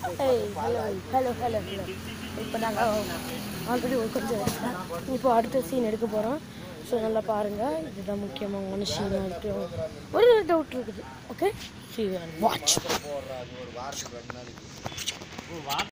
ஏய் ஹலோ இப்போ நாங்கள் ஆல்ரெடி கொஞ்சம் இப்போ அடுத்த சீன் எடுக்க போகிறோம். ஸோ நல்லா பாருங்கள், இதுதான் முக்கியமான சீன். ஒரு டவுட் இருக்குது. Okay, see you and watch.